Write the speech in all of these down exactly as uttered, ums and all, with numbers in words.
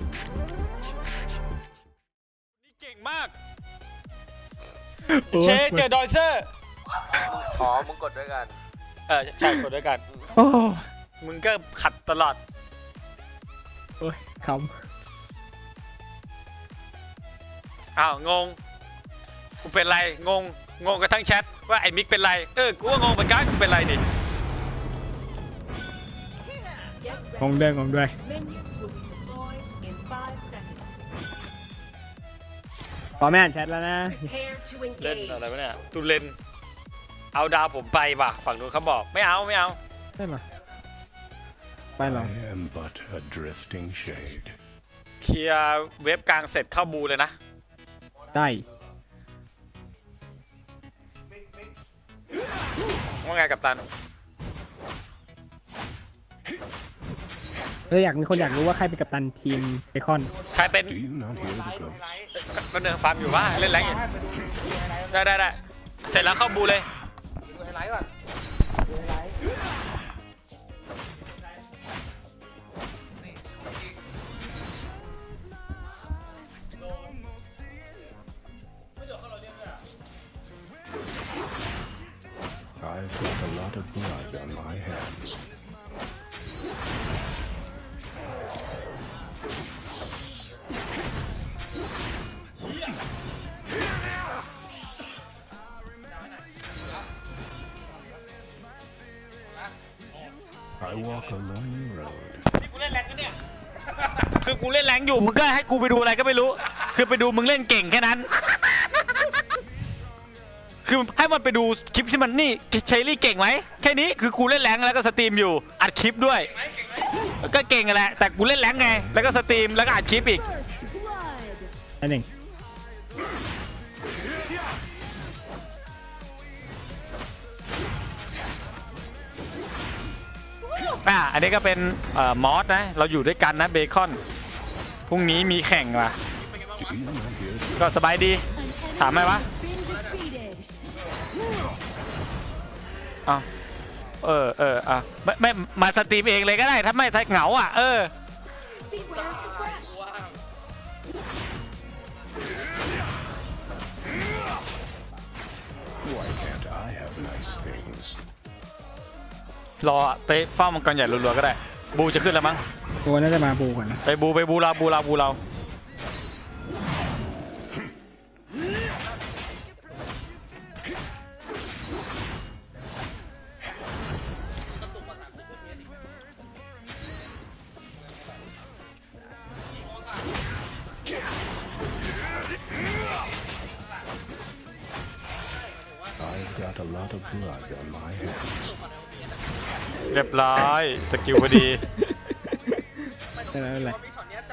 นี่เก่งมากเชเจอดอยเซอร์อ๋อมึงกดด้วยกันเออใช่กดด้วยกันมึงก็ขัดตลอดโอ้ยคำอ้าวงงกูเป็นไรงงงงกันทั้งแชทว่าไอ้มิกเป็นไรเออกูว่างงเหมือนกันกูเป็นไรนี่งงด้วยงงด้วยพอแม่อ่านแชทแล้วนะเล่นอะไรวะเนี่ยตูเลนเอาดาวผมไปว่ะฝั่งนู้นเขาบอกไม่เอาไม่เอาได้หรอไปหรอเคลียร์เว็บกลางเสร็จเข้าบูเลยนะได้ว่าไงกัปตันเอออยากมีคนอยากรู้ว่าใครเป็นกัปตันทีมเบคอนใครเป็นมันเดินฟังอยู่ว่าเล่นแรงอยู่ได้ได้ได้เสร็จแล้วเข้าบูเลยดูไฮไลท์ก่อนดูไฮไลท์ I've got a lot of blood on my hands. I walk a lonely road. นี่กูเล่นแรงกันเนี่ยคือกูเล่นแรงอยู่มึงก็ให้กูไปดูอะไรก็ไม่รู้คือไปดูมึงเล่นเก่งแค่นั้นคือให้มันไปดูคลิปที่มันนี่เชอรี่เก่งไหมแค่นี้คือกูเล่นแรงแล้วก็สตรีมอยู่อัดคลิปด้วยก็เก่งแหละแต่กูเล่นแรงไงแล้วก็สตรีมแล้วก็อัดคลิปอีกอันหนึ่งอ่ะอันนี้ก็เป็นมอสนะเราอยู่ด้วยกันนะเบคอนพรุ่งนี้มีแข่งว่ะก็สบายดีถามไหมวะอ่ะเออเอออ่ะไม่ไม่มาสตรีมเองเลยก็ได้ถ้าไม่ถ้าเหงาอ่ะเออรอไปเฝ้ามังกรใหญ่รัวๆก็ได้บูจะขึ้นแล้วมั้งตัวน่าจะมาบูก่อนนะไปบูไปบูเราบูเราบูเราเรียบร้อยสกิลพอดีไม่เป็นไร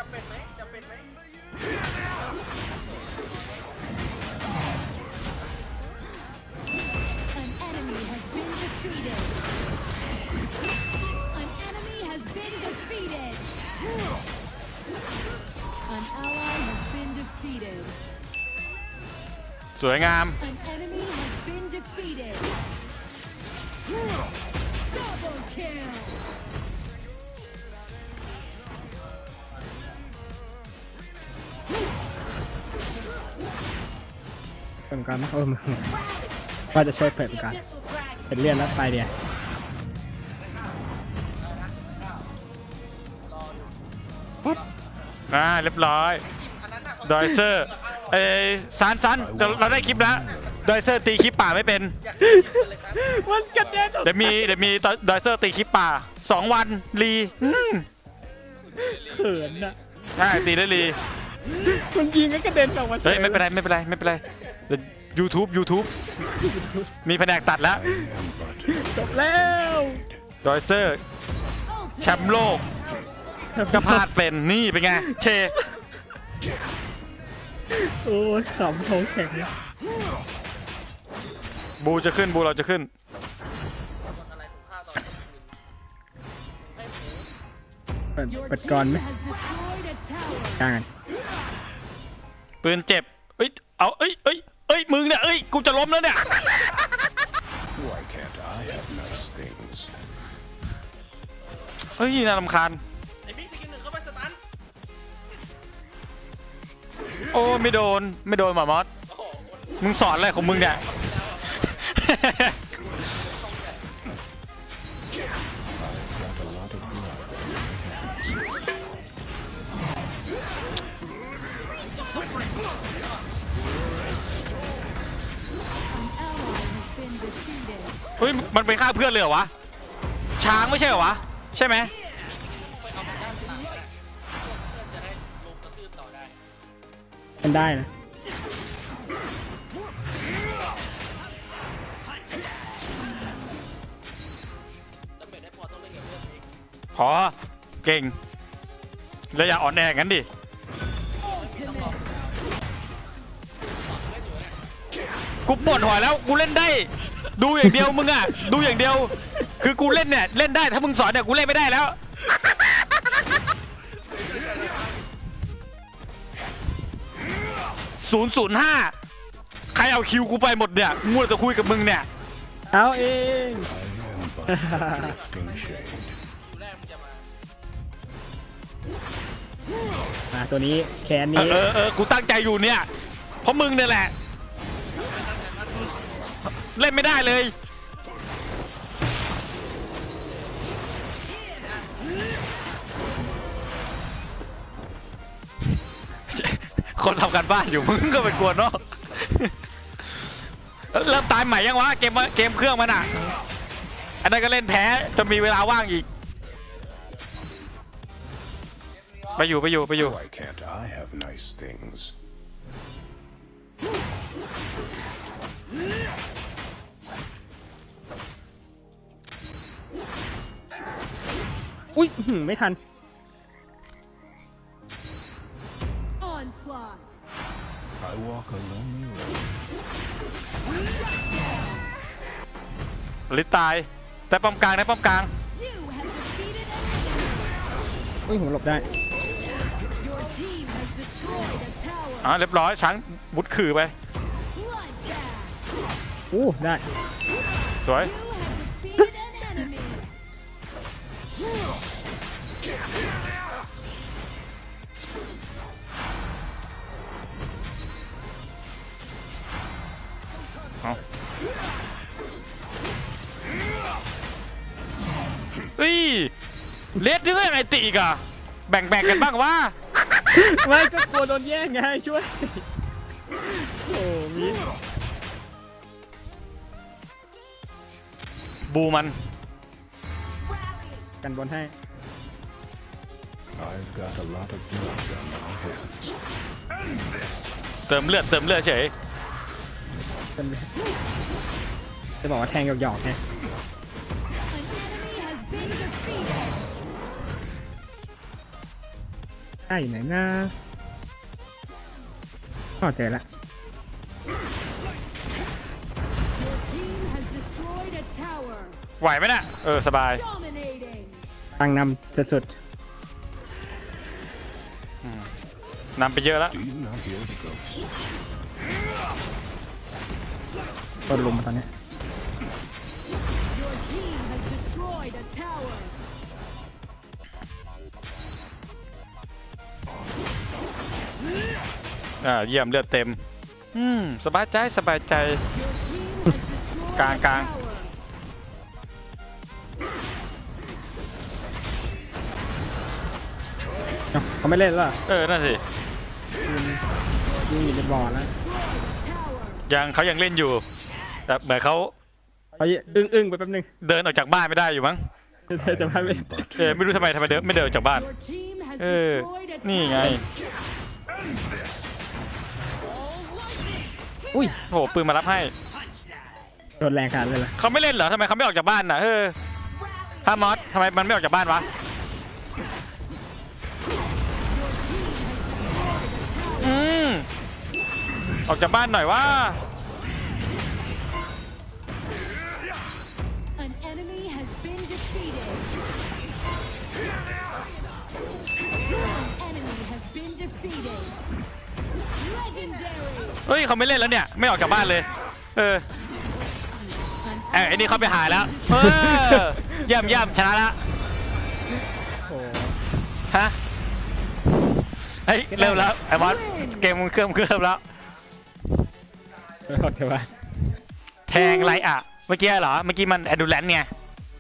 สวยงามเป็นการนะเออมึงว่าจะช่วยเปิดกันเป็นเลื่อนแล้วไปเดียวอ่าเรียบร้อยดอยเซอร์เอ้ซันซันเราได้คลิปแล้วดอยเซอร์ตีคลิปป่าไม่เป็นมันกระเด็นเดี๋ยวมีเดี๋ยวมีดอยเซอร์ตีคลิปป่าสองวันรีเขินนะใช่ตีได้รีมันยิงก็กระเด็นออกมาเฮ้ยไม่เป็นไรไม่เป็นไรไม่เป็นไรยูทูบยูทูบมีแผนกตัดแล้วจบแล้วดอยเซอร์แชมป์โลกก็พลาดเป็นนี่เป็นไงเชโอ้ยขำท้องแข็งบูจะขึ้นบูเราจะขึ้นเปิดก่อนไหมกลางปืนเจ็บเอ้ยเอาเอ้ยเอ้ยเอ้ยมึงเนี่ยเอ้ยกูจะล้มแล้วเนี่ยเฮ้ยน่ารำคาญไอ้บิ๊กสกินหนึ่งเข้าไปสตันโอ้ไม่โดนไม่โดนหมามอสมึงสอนอะไรของมึงเนี่ย เฮ้ยมันไปฆ่าเพื่อนเลยเหรอวะช้างไม่ใช่เหรอวะใช่ไหมมันได้นะพอเก่งแล้วอย่าอ่อนแองั้นดิกูปวดหัวแล้วกูเล่นได้ดูอย่างเดียวมึงอ่ะดูอย่างเดียวคือกูเล่นเนี่ยเล่นได้ถ้ามึงสอนเนี่ยกูเล่นไม่ได้แล้วศูนย์ศูนย์ห้าใครเอาคิวกูไปหมดเนี่ยมัวจะคุยกับมึงเนี่ยเอาเอง มาตัวนี้แคนนี้เออเออกูตั้งใจอยู่เนี่ยเพราะมึงเนี่ยแหละเล่นไม่ได้เลยคนทำการบ้านอยู่มึงก็เป็นกวนเนาะเริ่มตายใหม่ยังวะเกมเกมเครื่องมันอ่ะอันนั้นก็เล่นแพ้จะมีเวลาว่างอีกไปอยู่ไปอยู่ไปอยู่ Why can't I have nice things? อุ้ยไม่ทัน I walk a lonely road. ลิตตายแต่ป้อมกลางได้ป้อมกลางอุ้ยผมหลบได้อ่าเรียบร้อยช้างมุดขื่อไปอู้ได้สวยเอาเฮ้ยเลสเรื่องยังไงตีกะแบ่งๆกันบ้างวะไม่ก็กลัวโดนแย่งไงช่วยโอ้มีบูมันกันบนให้ I've got a lot of blood on my hands. เติมเลือดเติมเลือดเฉยจะบอกว่าแทงหยอกๆไงใช่ไหนนะอ๋อเจอละไหวไหมน่ะเออสบายตั้งนำสุดนำไปเยอะแล้วก็ลุมมาตอนนี้อ่าเยี่ยมเลือดเต็มอืมสบายใจสบายใจกลางกลางเขาไม่เล่นแล้วเออนั่นสิยิงอยู่ในบอลแล้วยังเขายังเล่นอยู่แต่เหมือนเขาเขาอึ้งอึ้งไปแป๊บนึงเดินออกจากบ้านไม่ได้อยู่มั้งเดินจากบ้านไม่เออไม่รู้ทำไมทำไมเดินไม่เดินออกจากบ้านเออนี่ไงอุ้ยโหปืนมารับให้โดนแรงขนาดเลยล่ะเขาไม่เล่นเหรอทำไมเขาไม่ออกจากบ้านน่ะเออฮามอสทำไมมันไม่ออกจากบ้านวะอืมออกจากบ้านหน่อยว่าเฮ้ยเขาไม่เล่นแล้วเนี่ยไม่ออกจากบ้านเลยเออไอ้นี่เขาไปหายแล้วเออเยี่ยมเยี่ยมชนะละฮะเฮ้ยเริ่มแล้วไอ้บอสเกมมึงเครื่องเครื่องแล้วโอเคว่าแทงไรอ่ะเมื่อกี้เหรอเมื่อกี้มันแอดูแลนไง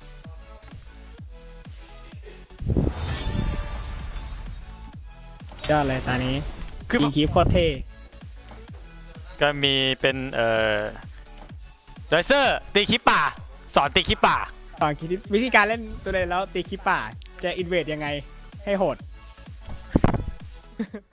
ยอดเลยตอนนี้คือยิงคีบโคตรเท่ก็มีเป็นเอ่อไดเซอร์ตีคลิปป่าสอนตีคลิปป่าตอนคิดวิธีการเล่นตัวเล่นแล้วตีคีบป่าจะอินเวดยังไงให้โหด